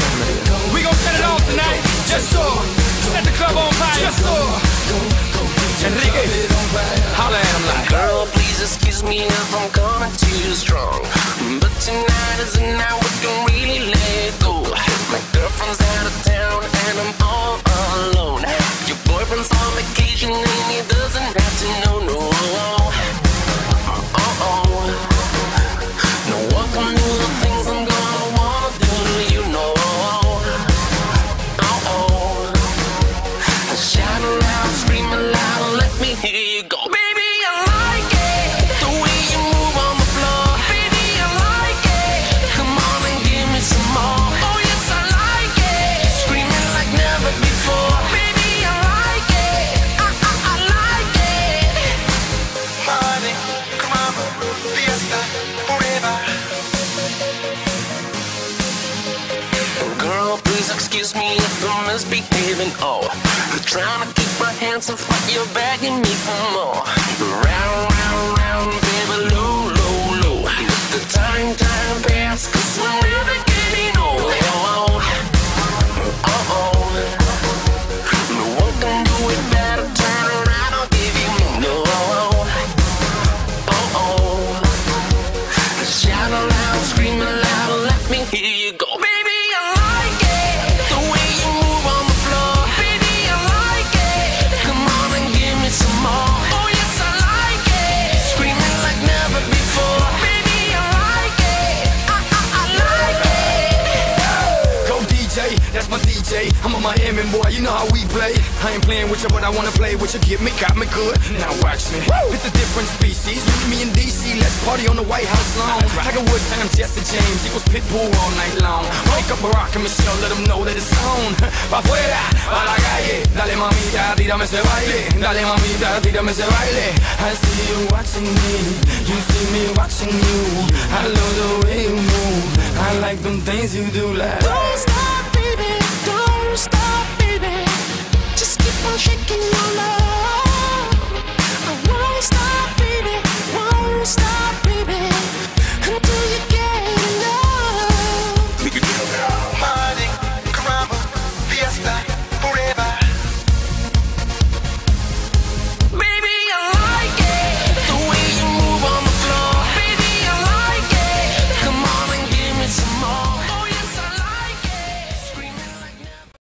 We gon' set it off tonight. Just so. Set the club on fire. Just so. Enrique, holla at him like. Girl, please excuse me if I'm coming too strong, but tonight is the night we can really let go. My girlfriend's out of town and I'm all alone. Your boyfriend's on vacation and he doesn't have to know, no. No one can do the things I'm gonna wanna do, you know. Shout aloud, scream aloud, let me hear you go. Baby, I like it, the way you move on the floor. Baby, I like it, come on and give me some more. Oh yes, I like it, screaming like never before. Baby, I like it, I like it. Party, come on, fiesta, forever. Girl, please excuse me if I'm misbehaving, oh. Trying to keep my hands off, but you're begging me for more. Round, round, round, baby, low, low, low. Let the time pass, 'cause we're never getting old. No one can do it better, turn around, I'll give you more. Shout aloud, scream aloud, let me hear you go. Baby, I like it, the way you move on the floor. Some more. Oh yes, I like it, screaming like never before. Baby, I like it, I like it. Go DJ, that's my DJ. I'm a Miami boy, you know how we play. I ain't playing with you, but I wanna play with you. Get me, got me good. Now watch me. Woo! It's a different species. Meet me in DC, let's party on the White House lawn. Tiger Woods times Jesse James equals Pitbull all night long. Wake up Barack and Michelle, let them know that it's on. Pa' afuera, pa' la calle. Dale mamita, tírame ese baile. Dale mamita, tírame ese baile. I see you watching me, you see me watching you. I love the way you move, I like them things you do like. Don't stop, baby, don't stop.